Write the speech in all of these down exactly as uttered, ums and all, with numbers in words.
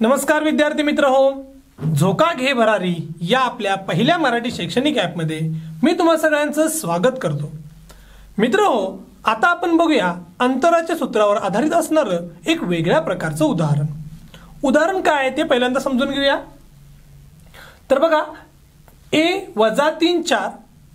नमस्कार विद्यार्थी मित्र हो, झोका घे भरारी या आपल्या पहिल्या मराठी शैक्षणिक ॲपमध्ये मी तुम्हा सगळ्यांचं स्वागत करतो। मित्र हो, आता आपण बघूया अंतराच्या सूत्रावर आधारित असणारं एक वेगळ्या प्रकारचं उदाहरण। उदाहरण काय आहे ते पहिल्यांदा समजून घेऊया। तर बघा, ए वजा तीन चार,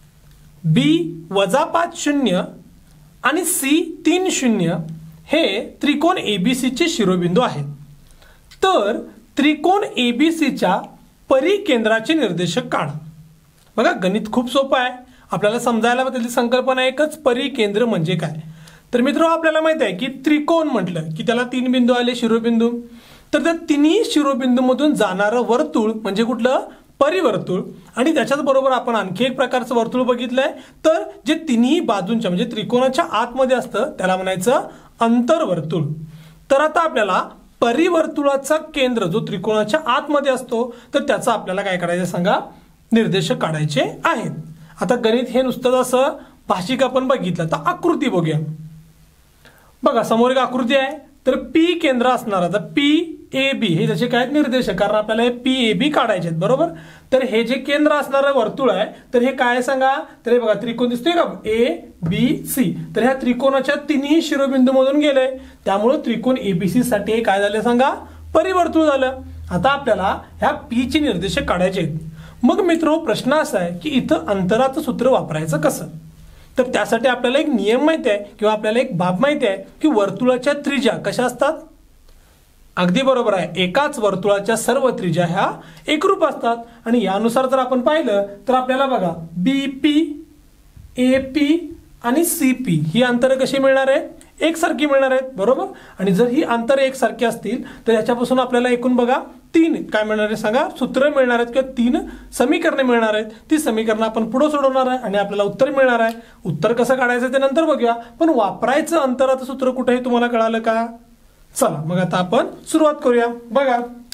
बी वजा पाच शून्य आणि सी तीन शून्य हे त्रिकोण एबीसीचे शिरोबिंदू आहेत। तर त्रिकोण एबीसीच्या परिकेंद्राचे निर्देशक काढा। बघा, गणित खूप सोपं आहे, आपल्याला समजायला त्याची संकल्पना एकच, परिकेंद्र म्हणजे काय। तर मित्रांनो, आपल्याला माहित आहे की त्रिकोण म्हटलं की त्याला तीन बिंदू आले, शिरोबिंदू। तर त्या तिन्ही शिरोबिंदूमधून जाणारं वर्तुळ म्हणजे कुठलं, परिवर्तुळ। आणि त्याच्याच बरोबर आपण आणखी एक प्रकारचं वर्तुळ बघितलंय, तर जे तिन्ही बाजूंच्या म्हणजे त्रिकोणाच्या आतमध्ये असतं त्याला म्हणायचं अंतर्वर्तुळ। तर आता आपल्याला परिवर्तुळाचा केंद्र जो त्रिकोणाच्या आतमध्ये असतो, तर त्याचा आपल्याला काय करायचं सांगा, निर्देशक काढायचे आहेत। आता गणित हे नुसतं असं भाषिक आपण बघितलं, तर आकृती बघूया। बघा, समोर एक आकृती आहे, तर पी केंद्र असणार, आता पी ए बी हे त्याचे काय निर्देशक, कारण आपल्याला हे पी ए बी काढायचे आहेत, बरोबर। तर हे जे केंद्र असणारं वर्तुळ आहे, तर हे काय सांगा, तर हे बघा त्रिकोण दिसतोय का, ए बी सी। तर ह्या त्रिकोणाच्या तिन्ही शिरोबिंदू मधून गेले, त्यामुळे त्रिकोण एबीसी साठी हे काय झालं सांगा, परिवर्तुळ झालं। आता आपल्याला ह्या पी चे निर्देशक काढायचे आहेत। मग मित्रो, प्रश्न असा आहे की इथं अंतराचं सूत्र वापरायचं कसं। तर त्यासाठी आपल्याला एक नियम माहिती आहे किंवा आपल्याला एक बाब माहिती आहे की वर्तुळाच्या त्रिज्या कशा असतात। अगदी बरोबर आहे, एकाच वर्तुळाच्या सर्व त्रिज्या ह्या एकरूप असतात। आणि यानुसार जर आपण पाहिलं तर आपल्याला बघा, बी पी, ए पी आणि सी पी ही अंतर कशी मिळणार आहेत, एकसारखी मिळणार आहेत, बरोबर। आणि जर ही अंतर एकसारखी असतील तर याच्यापासून आपल्याला एकूण बघा तीन काय मिळणार आहे सांगा, सूत्र मिळणार आहेत किंवा तीन समीकरणे मिळणार आहेत। ती समीकरणं आपण पुढे सोडवणार आहे आणि आपल्याला उत्तर मिळणार आहे। उत्तर कसं काढायचं ते नंतर बघूया, पण वापरायचं अंतराचं सूत्र कुठे हे तुम्हाला कळालं का। चला मग आता आपण सुरुवात करूया। बघा,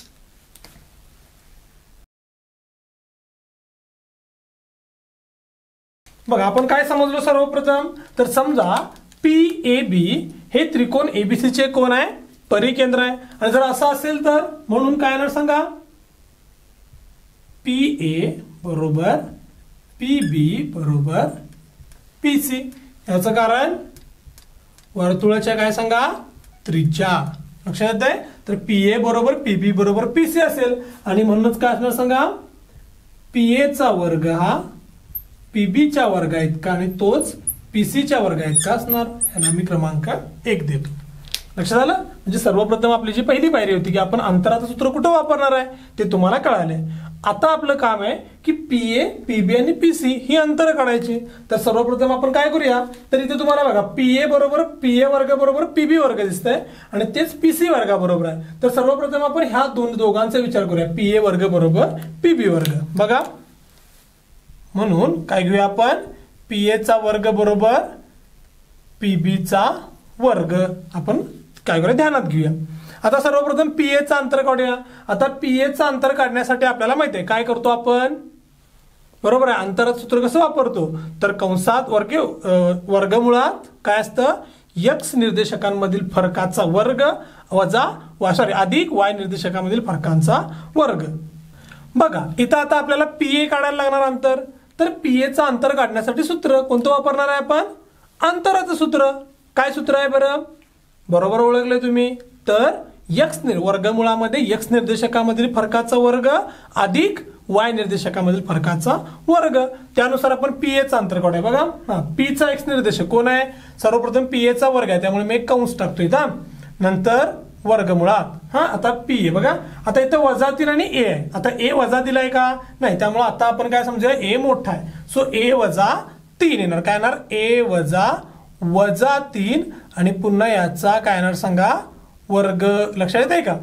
बघा आपण काय समजलो सर्वप्रथम, तर समजा पी ए बी हे त्रिकोण एबीसी चे कोण आहे, परिकेंद्र आहे। आणि जर असं असेल तर म्हणून काय येणार सांगा, पी ए बरोबर पी बी बरोबर पी सी। याचं कारण वर्तुळाच्या काय सांगा, त्रिज्या। लक्षात येत आहे, तर पी ए बरोबर पी बी बरोबर पी सी असेल आणि म्हणूनच काय असणार सांगा, पी ए चा वर्ग हा पी बी च्या वर्गा इतका आणि तोच पी सी च्या वर्गा इतका असणार। याला मी क्रमांक एक देतो। लक्षात आलं, म्हणजे सर्वप्रथम आपली जी पहिली पायरी होती की आपण अंतराचं सूत्र कुठं वापरणार आहे ते तुम्हाला कळाले। आता आपलं काम आहे की पी ए, पी बी आणि पी सी ही अंतर काढायची। तर सर्वप्रथम आपण काय करूया, तर इथे तुम्हाला बघा पी ए बरोबर पी ए वर्ग बरोबर पी बी वर्ग दिसतंय आणि तेच पी सी वर्गा बरोबर आहे। तर सर्वप्रथम आपण ह्या दोन दोघांचा विचार करूया, पी ए वर्ग बरोबर पी बी वर्ग। बघा, म्हणून काय घेऊया आपण, पी ए चा वर्ग बरोबर पी बी चा वर्ग आपण काय करूया ध्यानात घेऊया। आता सर्वप्रथम पी ए चा अंतर काढूया। आता पी ए चा अंतर काढण्यासाठी आपल्याला माहिती आहे काय करतो आपण, बरोबर आहे, अंतराचं सूत्र कसं वापरतो, तर कंसात वर्ग वर्गमुळात काय असतं, एक्स निर्देशकांमधील फरकाचा वर्ग वजा सॉरी अधिक वाय निर्देशकांमधील फरकांचा वर्ग। बघा, इथं आता आपल्याला पी ए काढायला लागणार अंतर, तर पी ए चा अंतर काढण्यासाठी सूत्र कोणतं वापरणार आहे आपण, अंतराचं सूत्र। काय सूत्र आहे बरं, बरोबर ओळखले तुम्ही, तर एक्स वर्गमुळामध्ये एक्स निर्देशकामधील फरकाचा वर्ग अधिक वाय निर्देशकामधील फरकाचा वर्ग। त्यानुसार आपण पी ए चा अंतर काढूया। बघा, हा पी चा एक्स निर्देशक कोण आहे, सर्वप्रथम पी ए चा वर्ग आहे, त्यामुळे मी एक कंस टाकतोय इथं, नंतर वर्गमुळात। हा आता पी ए बघा, आता इथं वजा तीन आणि ए आहे, आता ए वजा दिलाय का नाही, त्यामुळे आता आपण काय समजूया, ए मोठा आहे, सो ए वजा तीन येणार, काय येणार, ए वजा वजा तीन आणि पुन्हा याचा काय येणार सांगा, वर्ग। लक्षात येत आहे का,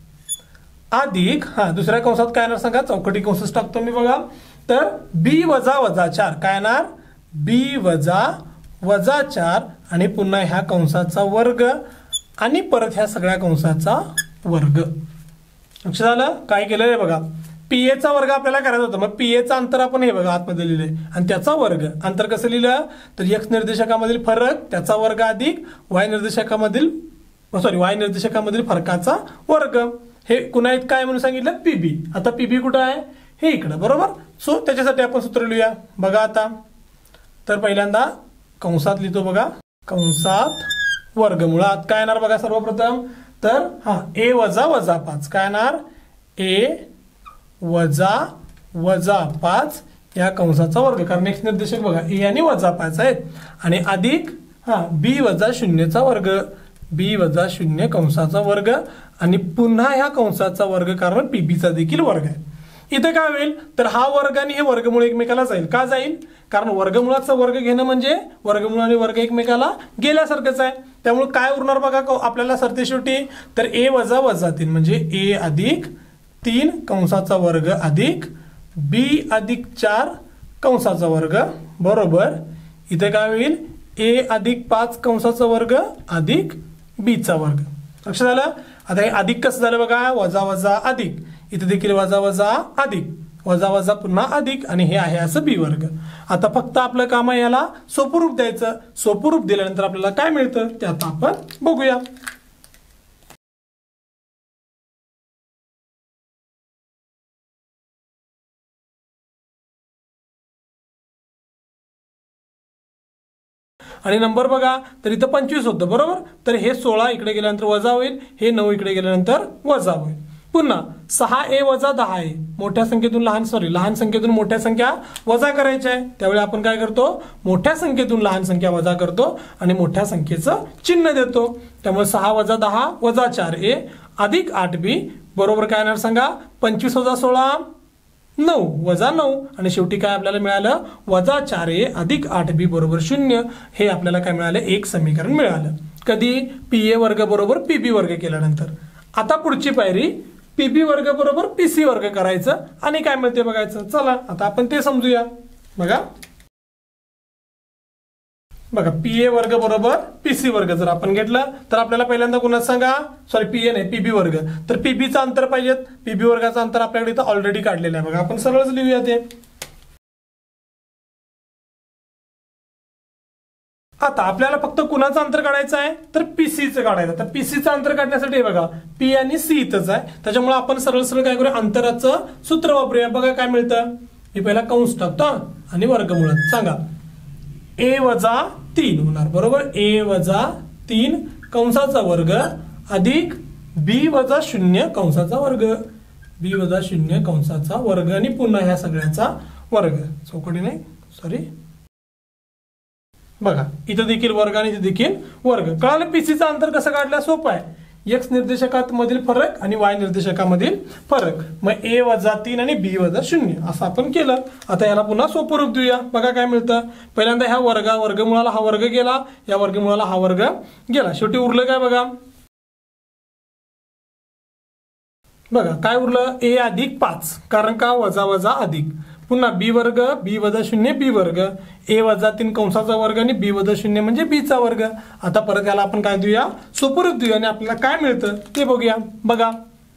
अधिक हा दुसऱ्या कंसात काय येणार सांगा, चौकटी कंस टाकतो मी बघा, तर बी वजा वजा चार काय येणार, बी वजा वजा चार आणि पुन्हा ह्या कंसाचा वर्ग आणि परत ह्या सगळ्या कंसाचा वर्ग। लक्षात आलं, काय केलंय बघा, पी ए चा वर्ग आपल्याला करायचा होता, मग पी ए चा अंतर आपण हे बघा आतमध्ये लिहिलंय आणि त्याचा वर्ग। अंतर कसं लिहिलं, तर एक्स निर्देशकामधील फरक त्याचा वर्ग अधिक वाय निर्देशकामधील सॉरी वाय निर्देशकामधील फरकाचा वर्ग। हे कुणा इतकं आहे म्हणून सांगितलं पीबी. आता पीबी कुठं आहे हे इकडं बरोबर. सो त्याच्यासाठी आपण सूत्र लिहूया बघा आता. तर पहिल्यांदा कंसात लिहितो बघा कंसात वर्गमुळात काय येणार बघा सर्वप्रथम. तर हा ए वजा वजा पाच काय येणार ए वजा वजा पाच या कंसाचा वर्ग कारण एक्स निर्देशक बघा ए आणि वजा पाच आहेत आणि अधिक हा बी वजा शून्यचा वर्ग बी वजा शून्य कंसाचा वर्ग आणि पुन्हा ह्या कंसाचा वर्ग कारण पीबीचा देखील वर्ग आहे. इथे काय होईल तर हा वर्ग आणि हे वर्गमूळ एकमेकाला जाईल. का जाईल कारण वर्गमुळाचा वर्ग घेणं म्हणजे वर्गमूळ आणि वर्ग एकमेकाला गेल्यासारखंच आहे. त्यामुळे काय उरणार बघा आपल्याला सरतेशेवटी तर ए वजा वजा तीन म्हणजे ए अधिक तीन कंसाचा वर्ग अधिक बी अधिक चार कंसाचा वर्ग बरोबर. इथे काय होईल ए अधिक पाच कंसाचा वर्ग अधिक बीचा वर्ग. लक्षात आलं. आता हे अधिक कसं झालं बघा वजा वजा अधिक इथे देखील वजा वजा अधिक वजा वजा पुन्हा अधिक आणि हे आहे असं बी वर्ग. आता फक्त आपलं काम आहे याला सोपं रूप द्यायचं. सोपं रूप दिल्यानंतर आपल्याला काय मिळतं ते आता आपण बघूया. आणि नंबर बघा तर इथं पंचवीस होतं बरोबर. तर हे सोळा इकडे गेल्यानंतर वजा होईल हे नऊ इकडे गेल्यानंतर वजा होईल. पुन्हा सहा ए वजा दहा ए मोठ्या संख्येतून लहान सॉरी लहान संख्येतून मोठ्या संख्या वजा करायच्या आहे. त्यावेळी आपण काय करतो मोठ्या संख्येतून लहान संख्या वजा करतो आणि मोठ्या संख्येचं चिन्ह देतो. त्यामुळे सहा वजा दहा वजा चार ए अधिक आठ बी बरोबर काय येणार सांगा पंचवीस वजा सोळा नऊ वजा नऊ आणि शेवटी काय आपल्याला मिळालं वजा चार ए अधिक आठ बी बरोबर शून्य. हे आपल्याला काय मिळालं एक समीकरण मिळालं. कधी पी ए वर्ग बरोबर पीबी वर्ग केल्यानंतर. आता पुढची पायरी पीबी वर्ग बरोबर पीसी वर्ग करायचं आणि काय मिळते बघायचं. चला आता आपण ते समजूया बघा. बघा पी ए वर्ग बरोबर पीसी वर्ग जर आपण घेतलं तर आपल्याला पहिल्यांदा कुणाच सांगा सॉरी पी ए नाही पीबी वर्ग. तर पीबीचं अंतर पाहिजेत. पीबी वर्गाचं अंतर आपल्याकडे इथं ऑलरेडी काढलेलं आहे बघा. आपण सरळच लिहूया ते. आता आपल्याला फक्त कुणाचं अंतर काढायचं आहे तर पीसीचं काढायचं. तर पीसीचं अंतर काढण्यासाठी बघा पी आणि सी इथंच आहे. त्याच्यामुळे आपण सरळ सरळ काय करूया अंतराचं सूत्र वापरूया. बघा काय मिळतं मी पहिला कंस टाकतो आणि वर्गमुळात सांगा ए वजा तीन होणार बरोबर. ए वजा तीन कंसाचा वर्ग अधिक बी वजा शून्य कंसाचा वर्ग बी वजा शून्य कंसाचा वर्ग आणि पुन्हा ह्या सगळ्याचा वर्ग चौकडी नाही सॉरी बघा इथं देखील वर्ग आणि इथे देखील वर्ग. कळालं पीसीचं अंतर कसं काढलं सोपं आहे. एक्स निर्देशकात मधील फरक आणि वाय निर्देशकामधील फरक. मग ए वजा तीन आणि बी वजा शून्य असं आपण केलं. आता याला पुन्हा सोपं रूप देऊया. बघा काय मिळतं पहिल्यांदा ह्या वर्गा वर्गमुळाला हा वर्ग गेला या वर्गमुळाला हा वर्ग गेला. शेवटी उरलं काय बघा बघा काय उरलं ए अधिक पाच कारण का वजा वजा अधिक पुन्हा बी वर्ग बी वजा शून्य बी वर्ग ए वजा तीन कंसाचा वर्ग आणि बी वजा शून्य म्हणजे बीचा वर्ग. आता परत याला आपण काय देऊया सोपं रूप देऊया आणि आपल्याला काय मिळतं ते बघूया. बघा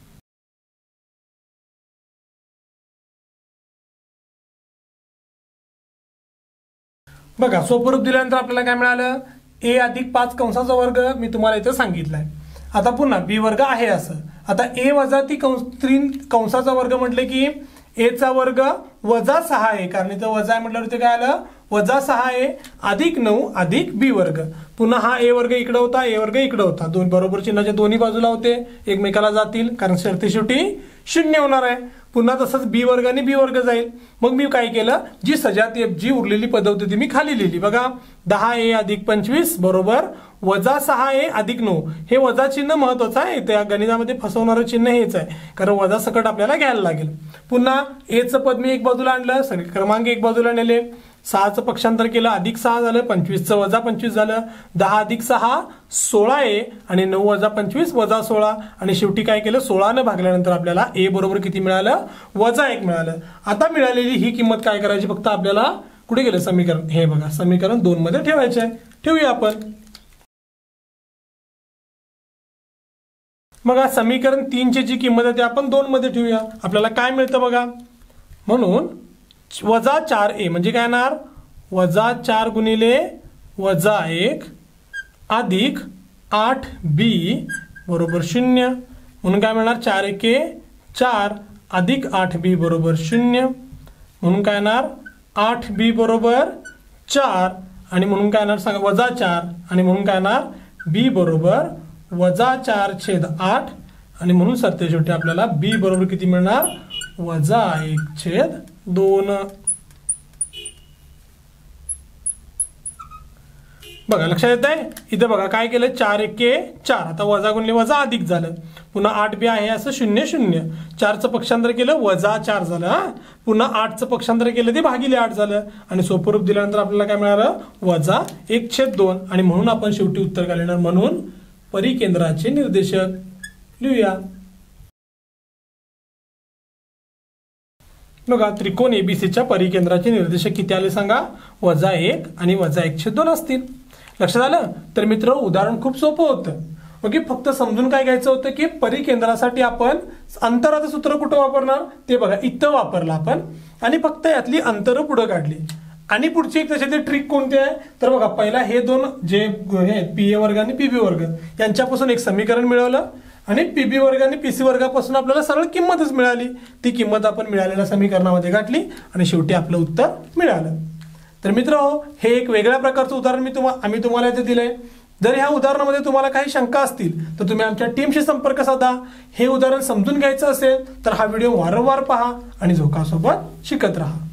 बघा सोपं रूप दिल्यानंतर आपल्याला काय मिळालं ए अधिक पाच कंसाचा वर्ग मी तुम्हाला इथं सांगितलंय. आता पुन्हा बी वर्ग आहे असं. आता ए वजा ती कंस तीन कंसाचा वर्ग म्हटले की ए चा वर्ग वजा सहा आहे कारण इथं वजा आहे म्हटल्यावर इथे काय आलं वजा सहा ए अधिक नऊ अधिक बी वर्ग. पुन्हा हा ए वर्ग इकडे होता ए वर्ग इकडे होता दोन बरोबर चिन्हाच्या दोन्ही बाजूला होते एकमेकाला जातील कारण शेवटी शेवटी शून्य होणार आहे. पुन्हा तसंच बी वर्ग आणि बी वर्ग जाईल. मग मी काय केलं जी सजातीय जी उरलेली पद होती ती मी खाली लिहिली. बघा दहा ए अधिक पंचवीस बरोबर वजा सहा ए अधिक नऊ. हे वजा चिन्ह महत्वाचं आहे. त्या गणितामध्ये फसवणारं चिन्ह हेच आहे कारण वजा सकट आपल्याला घ्यायला लागेल. पुन्हा एचं पद मी एक बाजूला आणलं सगळे क्रमांक एक बाजूला नेले. सहाचं पक्षांतर केलं अधिक सहा झालं पंचवीसचं वजा पंचवीस झालं. दहा अधिक सहा सोळा ए आणि नऊ वजा पंचवीस वजा सोळा आणि शेवटी काय केलं सोळानं भागल्यानंतर आपल्याला ए बरोबर किती मिळालं वजा एक मिळालं. आता मिळालेली ही किंमत काय करायची फक्त आपल्याला कुठे गेलं समीकरण हे बघा समीकरण दोन मध्ये ठेवायचे आहे. ठेवूया आपण. बघा समीकरण तीनची जी किंमत आहे ती आपण दोन मध्ये ठेवूया. आपल्याला काय मिळतं बघा म्हणून वजा चार ए म्हणजे काय येणार वजा चार गुणिले वजा एक अधिक आठ बी बरोबर शून्य म्हणून काय मिळणार चार एके चार अधिक आठ बी बरोबर शून्य, म्हणून काय येणार आठ बी बरोबर चार आणि म्हणून काय येणार सांगा वजा चार आणि म्हणून काय येणार बी बरोबर वजा चार छेद आठ आणि म्हणून सरते शेवटी आपल्याला बी बरोबर किती मिळणार वजा एक छेद दोन। बघा लक्षात येत आहे इथे बघा काय केलं चार एके चार आता वजा गुणले वजा अधिक झालं, पुन्हा आठ बी आहे असं शून्य शून्य, चारचं पक्षांतर केलं वजा चार झालं हा, पुन्हा आठचं पक्षांतर केलं ते भागिले आठ झालं आणि सोपं रूप दिल्यानंतर आपल्याला काय मिळालं वजा एक छेद दोन आणि म्हणून आपण शेवटी उत्तर काय लिहिणार म्हणून परिकेंद्राचे निर्देशक लिहूया। बघा त्रिकोण एबीसीच्या परिकेंद्राचे निर्देशक किती आले सांगा वजा एक आणि वजा एक छेद दोन असतील। लक्षात आलं? तर मित्र उदाहरण खूप सोपं होतं ओके, फक्त समजून काय घ्यायचं होतं की परिकेंद्रासाठी आपण अंतराचं सूत्र कुठं वापरणार ते बघा इथं वापरलं आपण आणि फक्त यातली अंतर पुढे काढली आणि पुढची एक तशी ट्रिक कोणती आहे तर बघा पहिला हे दोन जे हे पी ए वर्ग आणि पीबी वर्ग यांच्यापासून एक समीकरण मिळवलं आणि पीबी वर्ग आणि पीसी वर्गापासून आपल्याला सरळ किंमतच मिळाली, ती किंमत आपण मिळालेल्या समीकरणामध्ये गाठली आणि शेवटी आपलं उत्तर मिळालं। तर मित्रांनो हे एक वेगळ्या प्रकारचं उदाहरण मी तुम्हाला आम्ही तुम्हाला इथे दिलंय। जर ह्या उदाहरणामध्ये तुम्हाला काही शंका असतील तर तुम्ही आमच्या टीमशी संपर्क साधा। हे उदाहरण समजून घ्यायचं असेल तर हा व्हिडिओ वारंवार पहा आणि झोकासोबत शिकत राहा।